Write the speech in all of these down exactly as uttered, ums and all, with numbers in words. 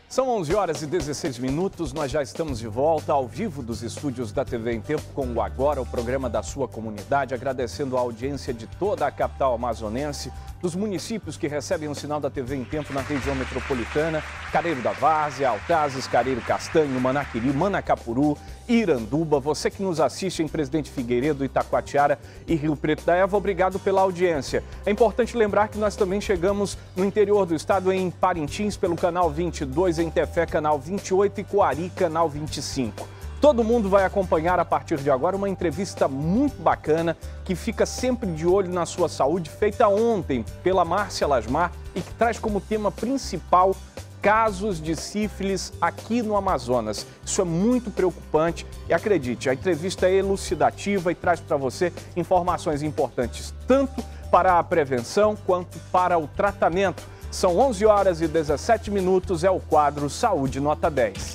São onze horas e dezesseis minutos, nós já estamos de volta ao vivo dos estúdios da T V em Tempo com o Agora, o programa da sua comunidade, agradecendo a audiência de toda a capital amazonense, dos municípios que recebem o sinal da T V em Tempo na região metropolitana, Careiro da Várzea, Altazes, Careiro Castanho, Manaquiri, Manacapuru, Iranduba, você que nos assiste em Presidente Figueiredo, Itacoatiara e Rio Preto da Eva, obrigado pela audiência. É importante lembrar que nós também chegamos no interior do estado, em Parintins, pelo canal vinte e dois, em Tefé, canal vinte e oito e Coari, canal vinte e cinco. Todo mundo vai acompanhar a partir de agora uma entrevista muito bacana que fica sempre de olho na sua saúde, feita ontem pela Márcia Lasmar e que traz como tema principal casos de sífilis aqui no Amazonas. Isso é muito preocupante e acredite, a entrevista é elucidativa e traz para você informações importantes tanto para a prevenção quanto para o tratamento. São onze horas e dezessete minutos, é o quadro Saúde Nota dez.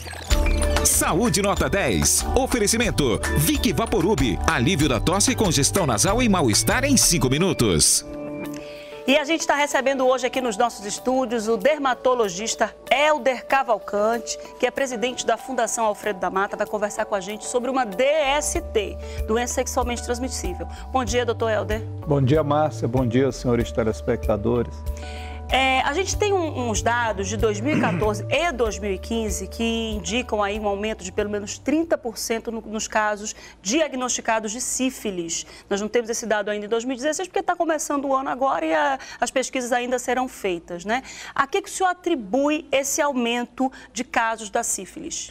Saúde Nota dez. Oferecimento Vic Vaporub. Alívio da tosse, congestão nasal e mal-estar em cinco minutos. E a gente está recebendo hoje aqui nos nossos estúdios o dermatologista Helder Cavalcante, que é presidente da Fundação Alfredo da Mata, vai conversar com a gente sobre uma D S T, doença sexualmente transmissível. Bom dia, doutor Helder. Bom dia, Márcia. Bom dia, senhores telespectadores. É, a gente tem um, uns dados de dois mil e quatorze e dois mil e quinze que indicam aí um aumento de pelo menos trinta por cento no, nos casos diagnosticados de sífilis. Nós não temos esse dado ainda em dois mil e dezesseis porque está começando o ano agora e a, as pesquisas ainda serão feitas, né? A que, que o senhor atribui esse aumento de casos da sífilis?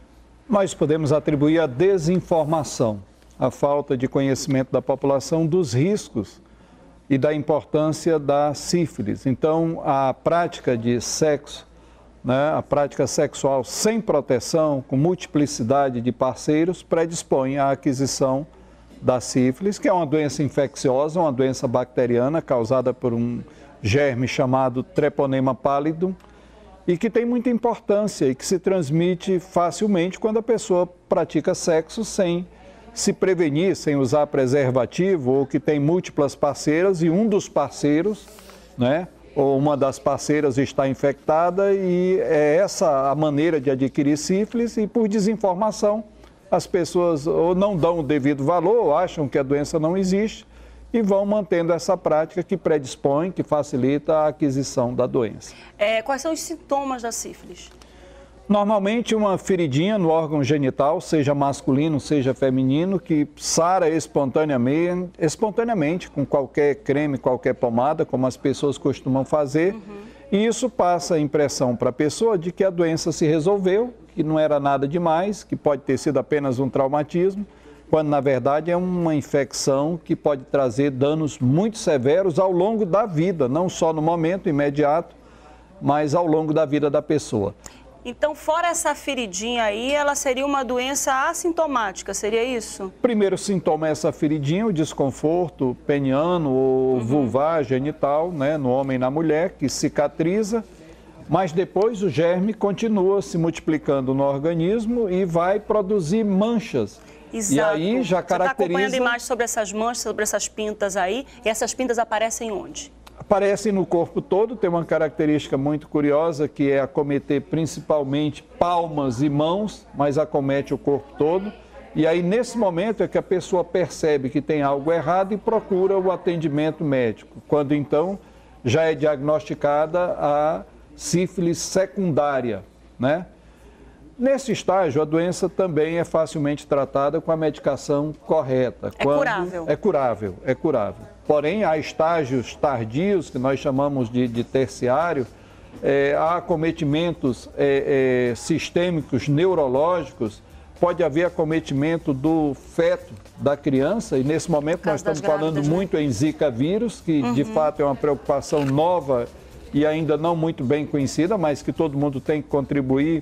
Nós podemos atribuir a desinformação, a falta de conhecimento da população dos riscos e da importância da sífilis. Então, a prática de sexo, né, a prática sexual sem proteção, com multiplicidade de parceiros, predispõe à aquisição da sífilis, que é uma doença infecciosa, uma doença bacteriana causada por um germe chamado Treponema pallidum e que tem muita importância e que se transmite facilmente quando a pessoa pratica sexo sem se prevenir, sem usar preservativo, ou que tem múltiplas parceiras e um dos parceiros, né, ou uma das parceiras está infectada e é essa a maneira de adquirir sífilis e por desinformação as pessoas ou não dão o devido valor, ou acham que a doença não existe e vão mantendo essa prática que predispõe, que facilita a aquisição da doença. É, quais são os sintomas da sífilis? Normalmente uma feridinha no órgão genital, seja masculino, seja feminino, que sara espontaneamente, espontaneamente com qualquer creme, qualquer pomada, como as pessoas costumam fazer. Uhum. E isso passa a impressão para a pessoa de que a doença se resolveu, que não era nada demais, que pode ter sido apenas um traumatismo, quando na verdade é uma infecção que pode trazer danos muito severos ao longo da vida, não só no momento imediato, mas ao longo da vida da pessoa. Então, fora essa feridinha aí, ela seria uma doença assintomática, seria isso? Primeiro sintoma é essa feridinha, o desconforto peniano ou uhum. vulvar, genital, né, no homem e na mulher, que cicatriza, mas depois o germe continua se multiplicando no organismo e vai produzir manchas. Exato. E aí já caracteriza... Você está acompanhando imagens sobre essas manchas, sobre essas pintas aí, e essas pintas aparecem onde? Aparecem no corpo todo, tem uma característica muito curiosa que é acometer principalmente palmas e mãos, mas acomete o corpo todo. E aí nesse momento é que a pessoa percebe que tem algo errado e procura o atendimento médico, quando então já é diagnosticada a sífilis secundária, né? Nesse estágio, a doença também é facilmente tratada com a medicação correta. É curável. É curável, é curável. Porém, há estágios tardios, que nós chamamos de, de terciário, é, há acometimentos é, é, sistêmicos neurológicos, pode haver acometimento do feto da criança, e nesse momento nós estamos falando grávidas, muito né? em Zika vírus, que uhum. de fato é uma preocupação nova e ainda não muito bem conhecida, mas que todo mundo tem que contribuir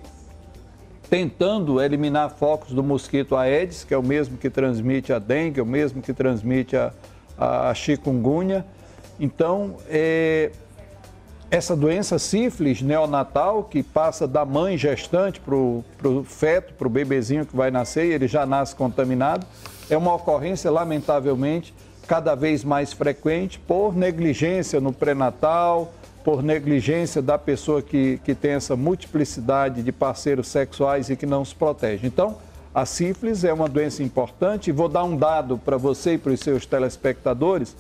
tentando eliminar focos do mosquito Aedes, que é o mesmo que transmite a dengue, é o mesmo que transmite a, a, a chikungunya. Então, é, essa doença sífilis neonatal, que passa da mãe gestante para o feto, para o bebezinho que vai nascer, e ele já nasce contaminado, é uma ocorrência, lamentavelmente, cada vez mais frequente por negligência no pré-natal, por negligência da pessoa que, que tem essa multiplicidade de parceiros sexuais e que não se protege. Então, a sífilis é uma doença importante. Vou dar um dado para você e para os seus telespectadores.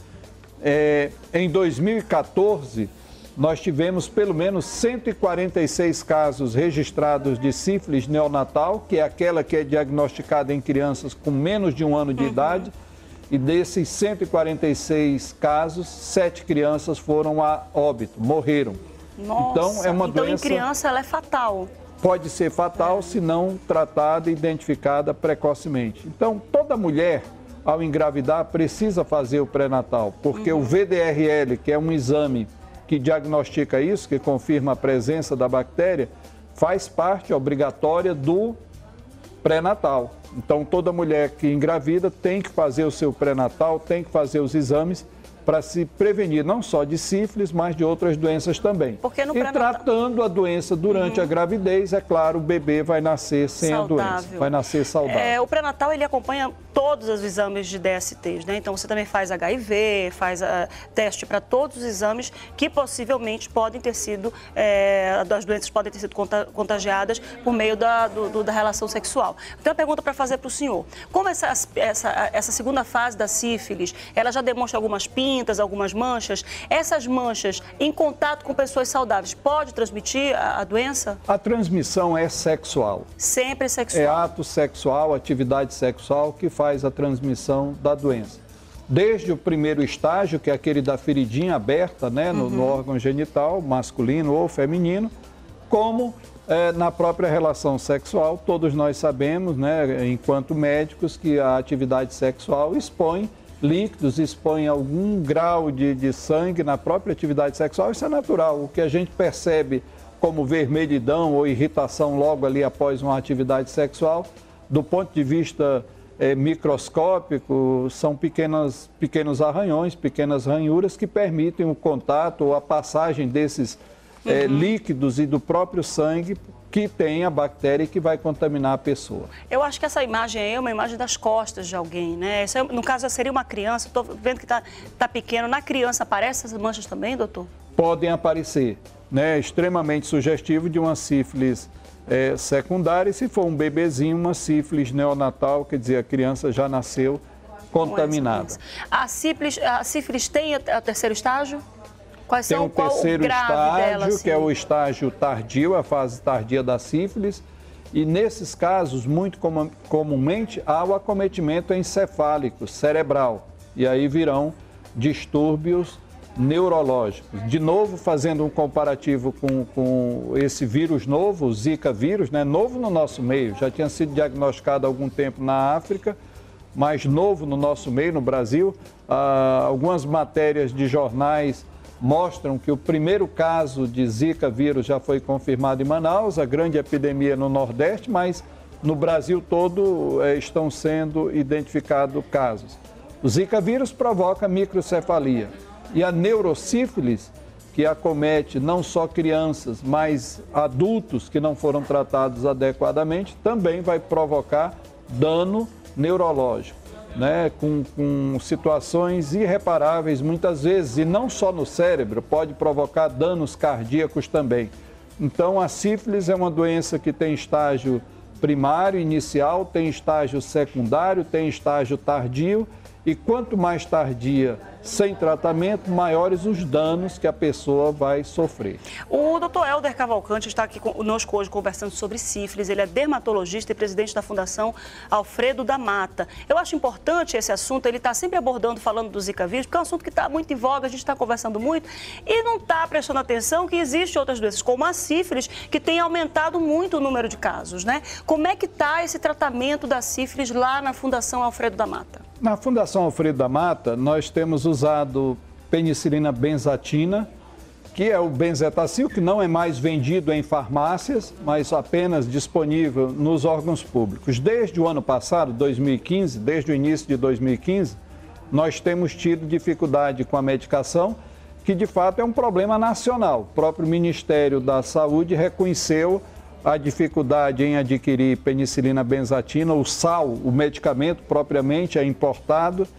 É, em dois mil e quatorze, nós tivemos pelo menos cento e quarenta e seis casos registrados de sífilis neonatal, que é aquela que é diagnosticada em crianças com menos de um ano de uhum. idade. E desses cento e quarenta e seis casos, sete crianças foram a óbito, morreram. Nossa, então, é uma então doença... em criança ela é fatal. Pode ser fatal é. se não tratada e identificada precocemente. Então, toda mulher, ao engravidar, precisa fazer o pré-natal, porque uhum. o V D R L, que é um exame que diagnostica isso, que confirma a presença da bactéria, faz parte obrigatória do pré-natal. Então, toda mulher que engravida tem que fazer o seu pré-natal, tem que fazer os exames para se prevenir não só de sífilis, mas de outras doenças também. Porque no e tratando a doença durante uhum. a gravidez, é claro, o bebê vai nascer sem saudável. a doença, vai nascer saudável. É, o pré-natal, ele acompanha todos os exames de D S Ts, né? Então, você também faz H I V, faz uh, teste para todos os exames que possivelmente podem ter sido, é, as doenças podem ter sido contagiadas por meio da, do, do, da relação sexual. Então, a pergunta para fazer para o senhor, como essa, essa, essa segunda fase da sífilis, ela já demonstra algumas pintas, algumas manchas, essas manchas em contato com pessoas saudáveis, pode transmitir a, a doença? A transmissão é sexual. Sempre sexual. É ato sexual, atividade sexual que faz a transmissão da doença. Desde o primeiro estágio, que é aquele da feridinha aberta, né, no, uhum. no órgão genital, masculino ou feminino, como é, na própria relação sexual, todos nós sabemos, né, enquanto médicos, que a atividade sexual expõe líquidos, expõe algum grau de, de sangue na própria atividade sexual. Isso é natural. O que a gente percebe como vermelhidão ou irritação logo ali após uma atividade sexual, do ponto de vista é, microscópico, são pequenas, pequenos arranhões, pequenas ranhuras que permitem o contato ou a passagem desses uhum. é, líquidos e do próprio sangue que tem a bactéria que vai contaminar a pessoa. Eu acho que essa imagem aí é uma imagem das costas de alguém, né? Isso é, no caso, seria uma criança, estou vendo que está tá pequeno. Na criança aparecem essas manchas também, doutor? Podem aparecer, né? Extremamente sugestivo de uma sífilis é, secundária. E se for um bebezinho, uma sífilis neonatal, quer dizer, a criança já nasceu contaminada. A sífilis, a sífilis tem o terceiro estágio? Quais Tem são, um terceiro estágio, dela, assim? que é o estágio tardio, a fase tardia da sífilis. E nesses casos, muito com, comumente, há o acometimento encefálico, cerebral. E aí virão distúrbios neurológicos. De novo, fazendo um comparativo com, com esse vírus novo, o Zika vírus, né? Novo no nosso meio, já tinha sido diagnosticado há algum tempo na África, mas novo no nosso meio, no Brasil. Ah, algumas matérias de jornais mostram que o primeiro caso de Zika vírus já foi confirmado em Manaus, a grande epidemia no Nordeste, mas no Brasil todo eh, estão sendo identificados casos. O Zika vírus provoca microcefalia e a neurosífilis, que acomete não só crianças, mas adultos que não foram tratados adequadamente, também vai provocar dano neurológico. Né, com, com situações irreparáveis muitas vezes, e não só no cérebro, pode provocar danos cardíacos também. Então, a sífilis é uma doença que tem estágio primário, inicial, tem estágio secundário, tem estágio tardio, e quanto mais tardia, sem tratamento, maiores os danos que a pessoa vai sofrer. O doutor Helder Cavalcante está aqui conosco hoje conversando sobre sífilis. Ele é dermatologista e presidente da Fundação Alfredo da Mata. Eu acho importante esse assunto, ele está sempre abordando, falando do Zika vírus, porque é um assunto que está muito em voga, a gente está conversando muito e não está prestando atenção que existem outras doenças, como a sífilis, que tem aumentado muito o número de casos, né? Como é que está esse tratamento da sífilis lá na Fundação Alfredo da Mata? Na Fundação Alfredo da Mata, nós temos usado penicilina benzatina, que é o benzetacil, que não é mais vendido em farmácias, mas apenas disponível nos órgãos públicos. Desde o ano passado, dois mil e quinze, desde o início de dois mil e quinze, nós temos tido dificuldade com a medicação, que de fato é um problema nacional. O próprio Ministério da Saúde reconheceu a dificuldade em adquirir penicilina benzatina, o sal, o medicamento propriamente é importado,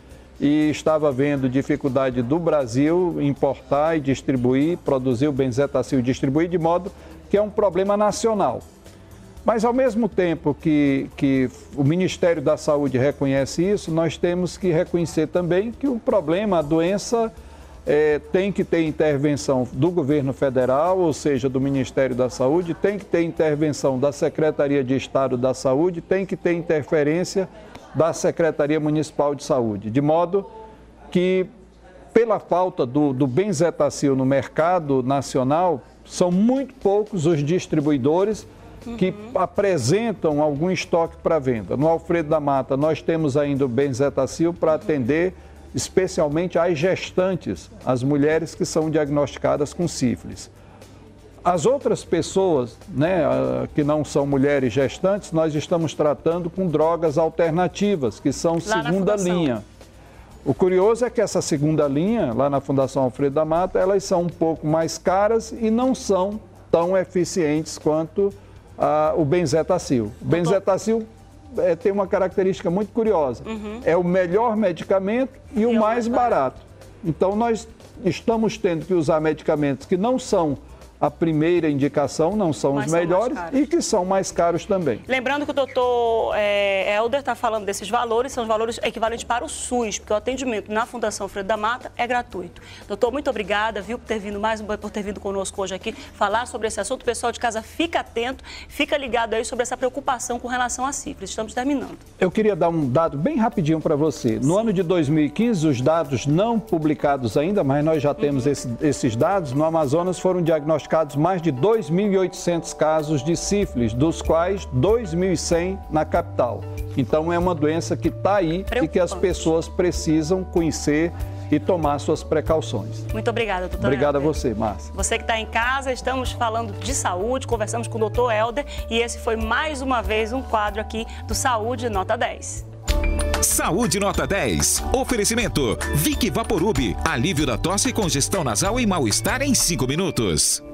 e estava havendo dificuldade do Brasil importar e distribuir, produzir o benzetacil e distribuir, de modo que é um problema nacional. Mas, ao mesmo tempo que, que o Ministério da Saúde reconhece isso, nós temos que reconhecer também que o problema, a doença, é, tem que ter intervenção do governo federal, ou seja, do Ministério da Saúde, tem que ter intervenção da Secretaria de Estado da Saúde, tem que ter interferência da Secretaria Municipal de Saúde, de modo que, pela falta do, do benzetacil no mercado nacional, são muito poucos os distribuidores que uhum. apresentam algum estoque para venda. No Alfredo da Mata, nós temos ainda o benzetacil para atender especialmente as gestantes, as mulheres que são diagnosticadas com sífilis. As outras pessoas, né, que não são mulheres gestantes, nós estamos tratando com drogas alternativas, que são segunda linha. O curioso é que essa segunda linha, lá na Fundação Alfredo da Mata, elas são um pouco mais caras e não são tão eficientes quanto ah, o benzetacil. O benzetacil é, tem uma característica muito curiosa. Uhum. É o melhor medicamento e, e o mais barato. Então, nós estamos tendo que usar medicamentos que não são a primeira indicação, não são Mas os melhores são e que são mais caros também. Lembrando que o doutor é, Helder está falando desses valores, são os valores equivalentes para o SUS, porque o atendimento na Fundação Alfredo da Mata é gratuito. Doutor, muito obrigada, viu, por ter vindo mais por ter vindo conosco hoje aqui falar sobre esse assunto. O pessoal de casa fica atento, fica ligado aí sobre essa preocupação com relação à sífilis. Estamos terminando. Eu queria dar um dado bem rapidinho para você. No Sim. ano de dois mil e quinze, os dados não publicados ainda, mas nós já temos uhum. esse, esses dados, no Amazonas foram diagnosticados mais de dois mil e oitocentos casos de sífilis, dos quais dois mil e cem na capital. Então, é uma doença que está aí e que as pessoas precisam conhecer e tomar suas precauções. Muito obrigada, doutor Obrigado Helder. a você, Márcia. Você que está em casa, estamos falando de saúde, conversamos com o doutor Helder e esse foi mais uma vez um quadro aqui do Saúde Nota dez. Saúde Nota dez. Oferecimento Vick Vaporub. Alívio da tosse, congestão nasal e mal-estar em cinco minutos.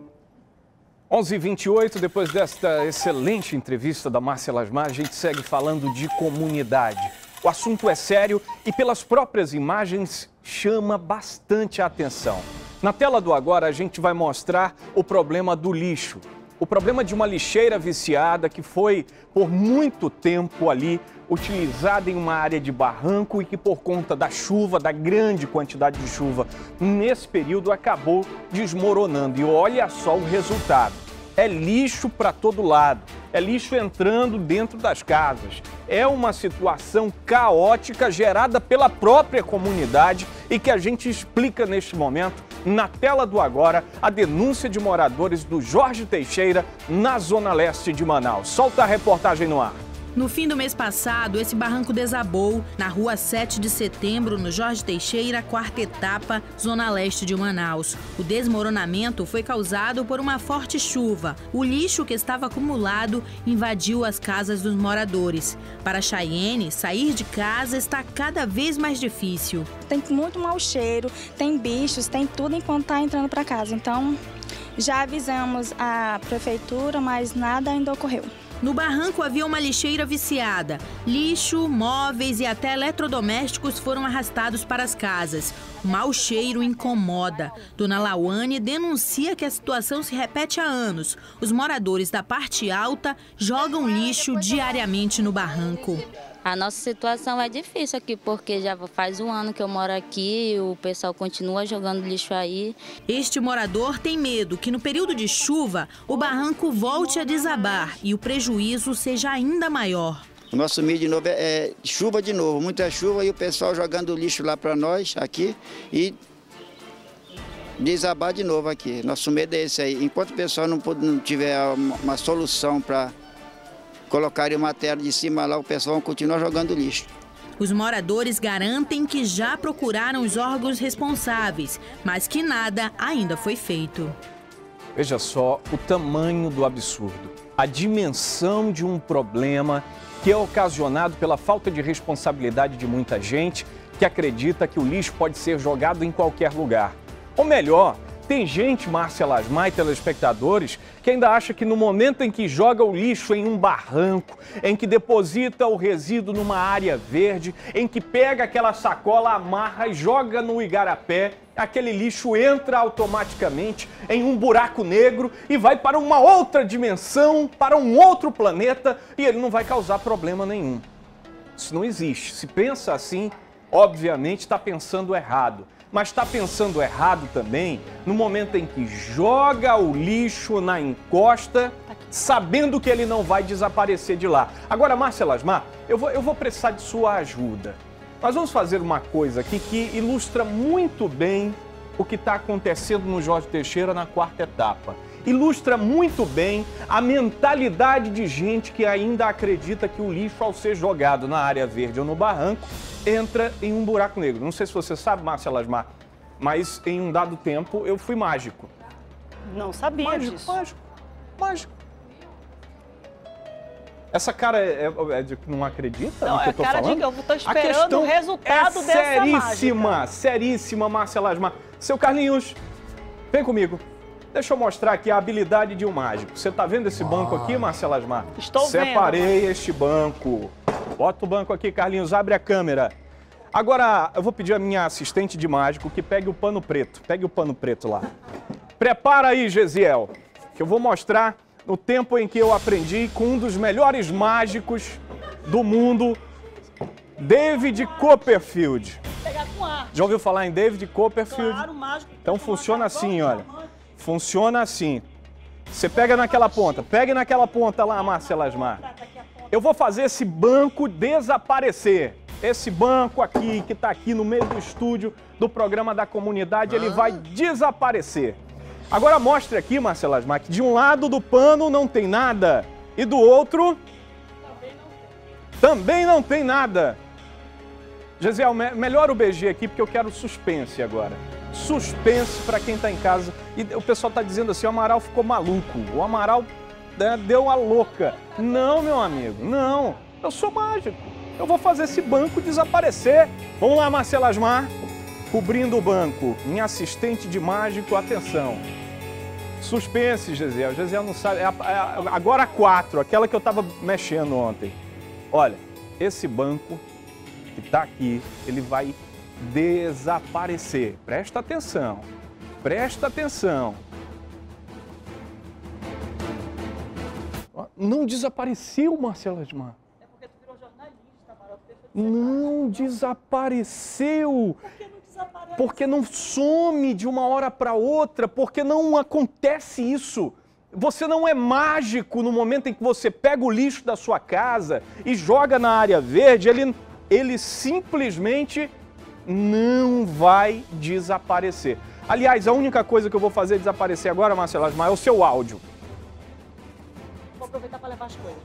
onze e vinte e oito, depois desta excelente entrevista da Márcia Lasmar, a gente segue falando de comunidade. O assunto é sério e pelas próprias imagens chama bastante a atenção. Na tela do agora a gente vai mostrar o problema do lixo. O problema de uma lixeira viciada que foi por muito tempo ali utilizada em uma área de barranco e que por conta da chuva, da grande quantidade de chuva nesse período acabou desmoronando. E olha só o resultado. É lixo para todo lado, é lixo entrando dentro das casas. É uma situação caótica gerada pela própria comunidade e que a gente explica neste momento, na tela do agora, a denúncia de moradores do Jorge Teixeira, na zona leste de Manaus. Solta a reportagem no ar. No fim do mês passado, esse barranco desabou na rua sete de setembro, no Jorge Teixeira, quarta etapa, zona leste de Manaus. O desmoronamento foi causado por uma forte chuva. O lixo que estava acumulado invadiu as casas dos moradores. Para Chayene, sair de casa está cada vez mais difícil. Tem muito mau cheiro, tem bichos, tem tudo enquanto está entrando para casa. Então, já avisamos a prefeitura, mas nada ainda ocorreu. No barranco havia uma lixeira viciada. Lixo, móveis e até eletrodomésticos foram arrastados para as casas. O mau cheiro incomoda. Dona Lauane denuncia que a situação se repete há anos. Os moradores da parte alta jogam lixo diariamente no barranco. A nossa situação é difícil aqui, porque já faz um ano que eu moro aqui e o pessoal continua jogando lixo aí. Este morador tem medo que no período de chuva o barranco volte a desabar e o prejuízo seja ainda maior. O nosso medo de novo é, é chuva de novo, muita chuva e o pessoal jogando lixo lá para nós aqui e desabar de novo aqui. Nosso medo é esse aí. Enquanto o pessoal não, não tiver uma, uma solução para colocarem uma terra de cima lá, o pessoal continua jogando lixo. Os moradores garantem que já procuraram os órgãos responsáveis, mas que nada ainda foi feito. Veja só o tamanho do absurdo, a dimensão de um problema que é ocasionado pela falta de responsabilidade de muita gente que acredita que o lixo pode ser jogado em qualquer lugar. Ou melhor, Tem gente, Márcia Lasmar e telespectadores, que ainda acha que no momento em que joga o lixo em um barranco, em que deposita o resíduo numa área verde, em que pega aquela sacola, amarra e joga no igarapé, aquele lixo entra automaticamente em um buraco negro e vai para uma outra dimensão, para um outro planeta, e ele não vai causar problema nenhum. Isso não existe. Se pensa assim, obviamente está pensando errado. Mas está pensando errado também no momento em que joga o lixo na encosta, sabendo que ele não vai desaparecer de lá. Agora, Márcia Lasmar, eu vou, eu vou precisar de sua ajuda. Nós vamos fazer uma coisa aqui que ilustra muito bem o que está acontecendo no Jorge Teixeira na quarta etapa. Ilustra muito bem a mentalidade de gente que ainda acredita que o lixo, ao ser jogado na área verde ou no barranco, entra em um buraco negro. Não sei se você sabe, Márcia Lasmar, mas em um dado tempo eu fui mágico. Não sabia mágico, disso. Mágico, mágico. Essa cara é, é, é de que não acredita não, no que é eu tô cara falando? De que eu tô esperando o resultado é dessa seríssima, mágica. seríssima, Márcia Lasmar. Seu Carlinhos, vem comigo. Deixa eu mostrar aqui a habilidade de um mágico. Você tá vendo esse banco aqui, Márcia Lasmar? Estou vendo. Separei este banco. Bota o banco aqui, Carlinhos, abre a câmera. Agora, eu vou pedir a minha assistente de mágico que pegue o pano preto. Pegue o pano preto lá. Prepara aí, Gesiel, que eu vou mostrar no tempo em que eu aprendi com um dos melhores mágicos do mundo, David Copperfield. Já ouviu falar em David Copperfield? Claro, mágico. Então funciona assim, olha. Funciona assim. Você pega naquela ponta. Pegue naquela ponta lá, Márcia Lasmar. Eu vou fazer esse banco desaparecer. Esse banco aqui, que está aqui no meio do estúdio do programa da comunidade, ele vai desaparecer. Agora mostre aqui, Márcia Lasmar, que de um lado do pano não tem nada e do outro também não tem nada. Gesiel, me melhora o B G aqui porque eu quero suspense agora. Suspense para quem está em casa. E o pessoal está dizendo assim, o Amaral ficou maluco. O Amaral, né, deu a louca. Não, meu amigo, não. Eu sou mágico. Eu vou fazer esse banco desaparecer. Vamos lá, Márcia Lasmar. Cobrindo o banco. Minha assistente de mágico, atenção. Suspense, Gesiel. Gesiel não sabe. É a, é a, agora a quatro, aquela que eu estava mexendo ontem. Olha, esse banco que está aqui, ele vai desaparecer. Presta atenção. Presta atenção. Não desapareceu, Márcia Lasmar. É porque tu virou jornalista, Amaral. Não desapareceu. Por que não desaparece? Porque não some de uma hora para outra, porque não acontece isso. Você não é mágico no momento em que você pega o lixo da sua casa e joga na área verde, ele, ele simplesmente não vai desaparecer. Aliás, a única coisa que eu vou fazer desaparecer agora, Márcia Lasmar, é o seu áudio. Vou aproveitar para levar as coisas.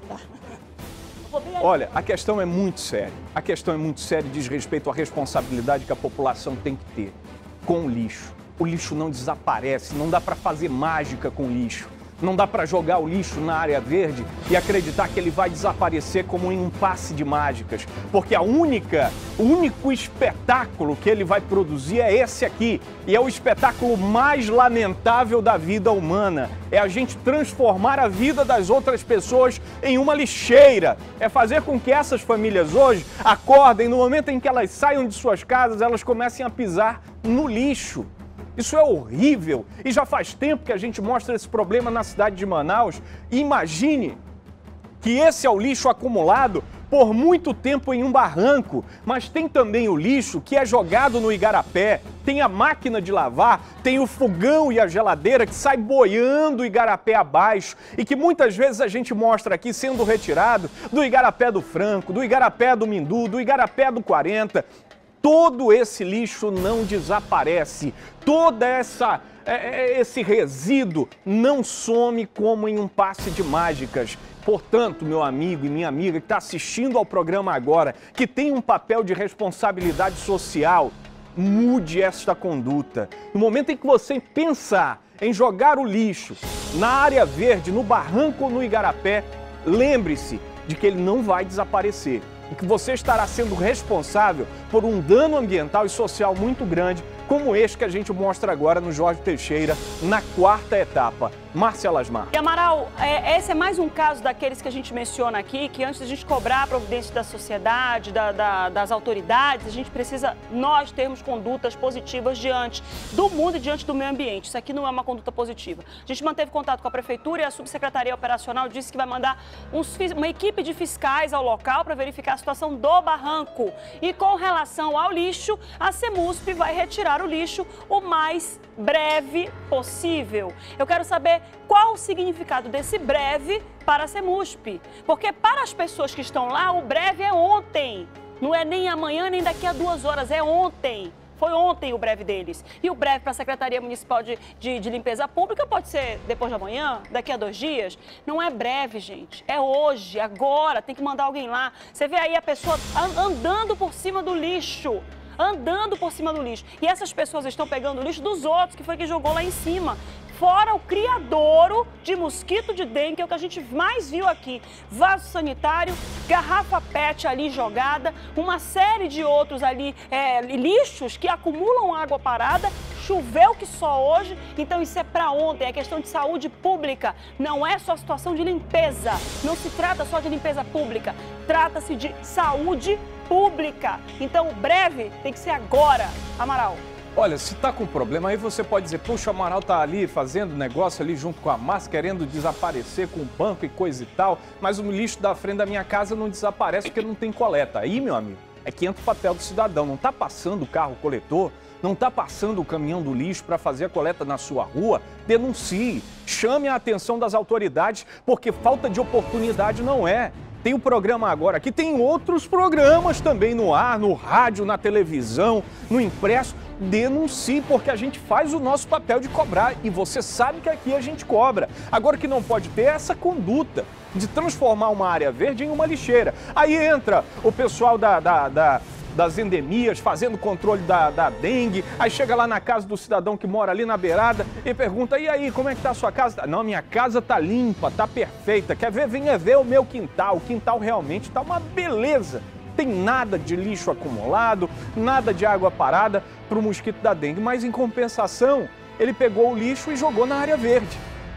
Olha, a questão é muito séria. A questão é muito séria e diz respeito à responsabilidade que a população tem que ter com o lixo. O lixo não desaparece, não dá para fazer mágica com o lixo. Não dá para jogar o lixo na área verde e acreditar que ele vai desaparecer como em um passe de mágicas. Porque a única, o único espetáculo que ele vai produzir é esse aqui. E é o espetáculo mais lamentável da vida humana. É a gente transformar a vida das outras pessoas em uma lixeira. É fazer com que essas famílias hoje acordem no momento em que elas saiam de suas casas, elas comecem a pisar no lixo. Isso é horrível e já faz tempo que a gente mostra esse problema na cidade de Manaus. E imagine que esse é o lixo acumulado por muito tempo em um barranco, mas tem também o lixo que é jogado no igarapé, tem a máquina de lavar, tem o fogão e a geladeira que sai boiando o igarapé abaixo e que muitas vezes a gente mostra aqui sendo retirado do igarapé do Franco, do igarapé do Mindu, do igarapé do quarenta. Todo esse lixo não desaparece, todo essa, é, esse resíduo não some como em um passe de mágicas. Portanto, meu amigo e minha amiga que está assistindo ao programa agora, que tem um papel de responsabilidade social, mude esta conduta. No momento em que você pensar em jogar o lixo na área verde, no barranco ou no igarapé, lembre-se de que ele não vai desaparecer. E que você estará sendo responsável por um dano ambiental e social muito grande como este que a gente mostra agora no Jorge Teixeira, na quarta etapa. Márcia Lasmar. E Amaral, é, esse é mais um caso daqueles que a gente menciona aqui, que antes de a gente cobrar a providência da sociedade, da, da, das autoridades, a gente precisa, nós, termos condutas positivas diante do mundo e diante do meio ambiente. Isso aqui não é uma conduta positiva. A gente manteve contato com a Prefeitura e a Subsecretaria Operacional disse que vai mandar uns, uma equipe de fiscais ao local para verificar a situação do barranco. E com relação ao lixo, a Semusp vai retirar o lixo o mais breve possível. Eu quero saber qual o significado desse breve para a Semusp, porque para as pessoas que estão lá, o breve é ontem, não é nem amanhã, nem daqui a duas horas, é ontem. Foi ontem o breve deles. E o breve para a Secretaria Municipal de, de, de Limpeza Pública pode ser depois de amanhã, daqui a dois dias. Não é breve, gente. É hoje, agora. Tem que mandar alguém lá. Você vê aí a pessoa andando por cima do lixo. Andando por cima do lixo. E essas pessoas estão pegando o lixo dos outros, que foi quem jogou lá em cima. Fora o criadouro de mosquito de dengue, que é o que a gente mais viu aqui. Vaso sanitário, garrafa pet ali jogada, uma série de outros ali, é, lixos que acumulam água parada. Choveu que só hoje, então isso é para ontem, é questão de saúde pública. Não é só situação de limpeza, não se trata só de limpeza pública, trata-se de saúde pública. Então o breve tem que ser agora, Amaral. Olha, se tá com problema, aí você pode dizer, puxa, o Amaral tá ali fazendo negócio ali junto com a Márcia, querendo desaparecer com o banco e coisa e tal, mas o lixo da frente da minha casa não desaparece porque não tem coleta. Aí, meu amigo, é que entra o papel do cidadão. Não tá passando o carro coletor, não tá passando o caminhão do lixo para fazer a coleta na sua rua, denuncie, chame a atenção das autoridades, porque falta de oportunidade não é. Tem o programa agora aqui, tem outros programas também no ar, no rádio, na televisão, no impresso. Denuncie, porque a gente faz o nosso papel de cobrar e você sabe que aqui a gente cobra. Agora que não pode ter essa conduta de transformar uma área verde em uma lixeira. Aí entra o pessoal da, da, da, das endemias fazendo controle da, da dengue, aí chega lá na casa do cidadão que mora ali na beirada e pergunta, e aí, como é que tá a sua casa? Não, minha casa tá limpa, tá perfeita, quer ver? Venha ver o meu quintal, o quintal realmente tá uma beleza. Tem nada de lixo acumulado, nada de água parada para o mosquito da dengue, mas em compensação, ele pegou o lixo e jogou na área verde.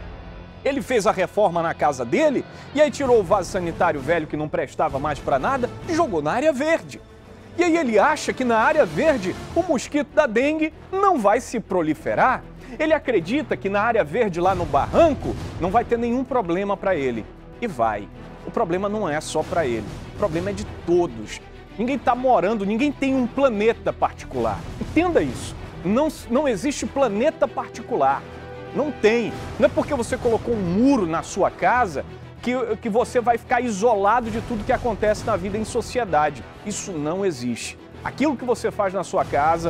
Ele fez a reforma na casa dele e aí tirou o vaso sanitário velho que não prestava mais para nada e jogou na área verde. E aí ele acha que na área verde o mosquito da dengue não vai se proliferar. Ele acredita que na área verde lá no barranco não vai ter nenhum problema para ele. E vai. O problema não é só para ele, o problema é de todos. Ninguém está morando, ninguém tem um planeta particular. Entenda isso. Não, não existe planeta particular. Não tem. Não é porque você colocou um muro na sua casa que, que você vai ficar isolado de tudo que acontece na vida em sociedade. Isso não existe. Aquilo que você faz na sua casa,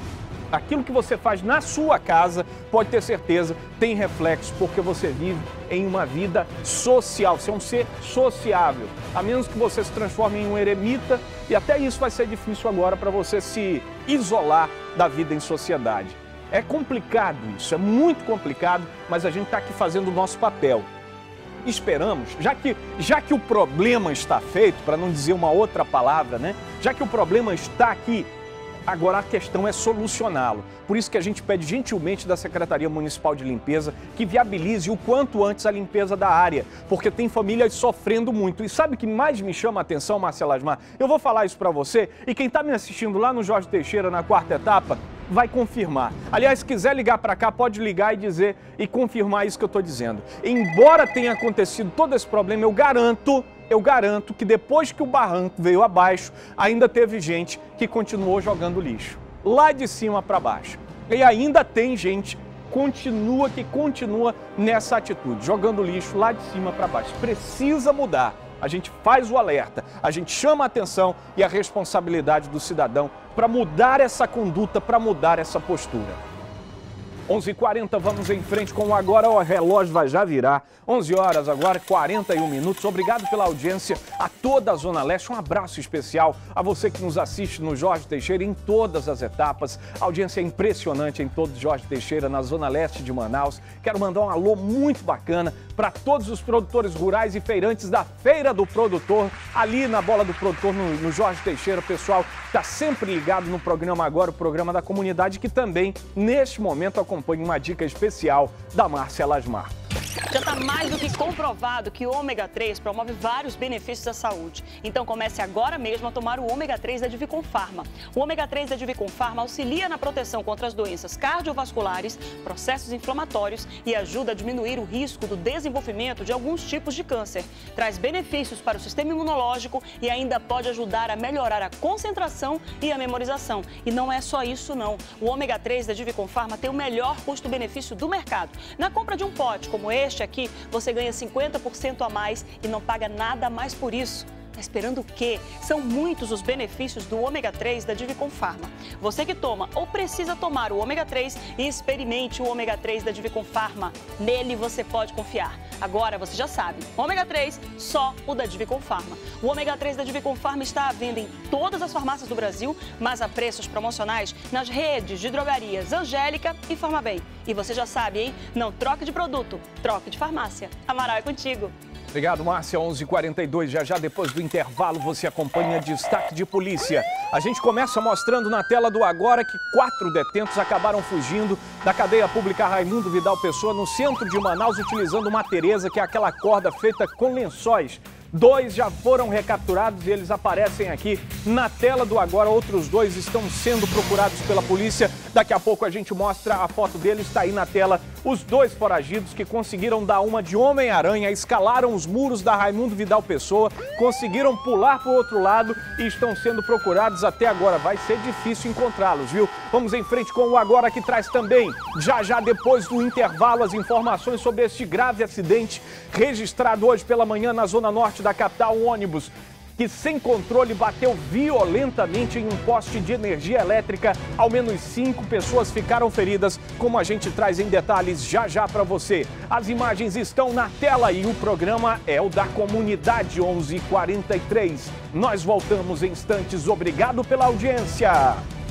aquilo que você faz na sua casa, pode ter certeza, tem reflexo, porque você vive em uma vida social, você é um ser sociável. A menos que você se transforme em um eremita, e até isso vai ser difícil agora para você se isolar da vida em sociedade. É complicado isso, é muito complicado, mas a gente está aqui fazendo o nosso papel. Esperamos, já que, já que o problema está feito, para não dizer uma outra palavra, né? Já que o problema está aqui, agora a questão é solucioná-lo. Por isso que a gente pede gentilmente da Secretaria Municipal de Limpeza que viabilize o quanto antes a limpeza da área, porque tem famílias sofrendo muito. E sabe o que mais me chama a atenção, Márcia Lasmar? Eu vou falar isso para você e quem está me assistindo lá no Jorge Teixeira, na quarta etapa, vai confirmar. Aliás, se quiser ligar para cá, pode ligar e dizer e confirmar isso que eu estou dizendo. Embora tenha acontecido todo esse problema, eu garanto... Eu garanto que depois que o barranco veio abaixo, ainda teve gente que continuou jogando lixo, lá de cima para baixo. E ainda tem gente continua que continua nessa atitude, jogando lixo lá de cima para baixo. Precisa mudar. A gente faz o alerta, a gente chama a atenção e a responsabilidade do cidadão para mudar essa conduta, para mudar essa postura. onze e quarenta, vamos em frente com o Agora, o relógio vai já virar. onze horas agora, quarenta e um minutos. Obrigado pela audiência a toda a Zona Leste. Um abraço especial a você que nos assiste no Jorge Teixeira em todas as etapas. A audiência é impressionante em todo Jorge Teixeira, na Zona Leste de Manaus. Quero mandar um alô muito bacana para todos os produtores rurais e feirantes da Feira do Produtor, ali na Bola do Produtor, no, no Jorge Teixeira. O pessoal está sempre ligado no programa Agora, o programa da comunidade, que também, neste momento, acompanha uma dica especial da Márcia Lasmar. Já está mais do que comprovado que o ômega três promove vários benefícios à saúde. Então comece agora mesmo a tomar o ômega três da Divicon Pharma. O ômega três da Divicon Pharma auxilia na proteção contra as doenças cardiovasculares, processos inflamatórios e ajuda a diminuir o risco do desenvolvimento de alguns tipos de câncer. Traz benefícios para o sistema imunológico e ainda pode ajudar a melhorar a concentração e a memorização. E não é só isso não. O ômega três da Divicon Pharma tem o melhor custo-benefício do mercado. Na compra de um pote como esse, Este aqui, você ganha cinquenta por cento a mais e não paga nada a mais por isso. Está esperando o quê? São muitos os benefícios do ômega três da Divicon Pharma. Você que toma ou precisa tomar o ômega três, experimente o ômega três da Divicon Pharma. Nele você pode confiar. Agora você já sabe, ômega três, só o da Divicon Pharma. O ômega três da Divicon Pharma está à venda em todas as farmácias do Brasil, mas a preços promocionais nas redes de drogarias Angélica e Farmabem. E você já sabe, hein? Não troque de produto, troque de farmácia. Amaral é contigo. Obrigado, Márcia. onze e quarenta e dois, já já depois do intervalo você acompanha destaque de polícia. A gente começa mostrando na tela do Agora que quatro detentos acabaram fugindo da cadeia pública Raimundo Vidal Pessoa no centro de Manaus utilizando uma tereza, que é aquela corda feita com lençóis. Dois já foram recapturados e eles aparecem aqui na tela do Agora. Outros dois estão sendo procurados pela polícia. Daqui a pouco a gente mostra a foto deles, está aí na tela. Os dois foragidos que conseguiram dar uma de Homem-Aranha, escalaram os muros da Raimundo Vidal Pessoa, conseguiram pular para o outro lado e estão sendo procurados até agora. Vai ser difícil encontrá-los, viu? Vamos em frente com o Agora, que traz também, já já depois do intervalo, as informações sobre este grave acidente registrado hoje pela manhã na zona norte da capital. Um ônibus que sem controle bateu violentamente em um poste de energia elétrica. Ao menos cinco pessoas ficaram feridas, como a gente traz em detalhes já já para você. As imagens estão na tela e o programa é o da comunidade. Onze e quarenta e três. Nós voltamos em instantes. Obrigado pela audiência.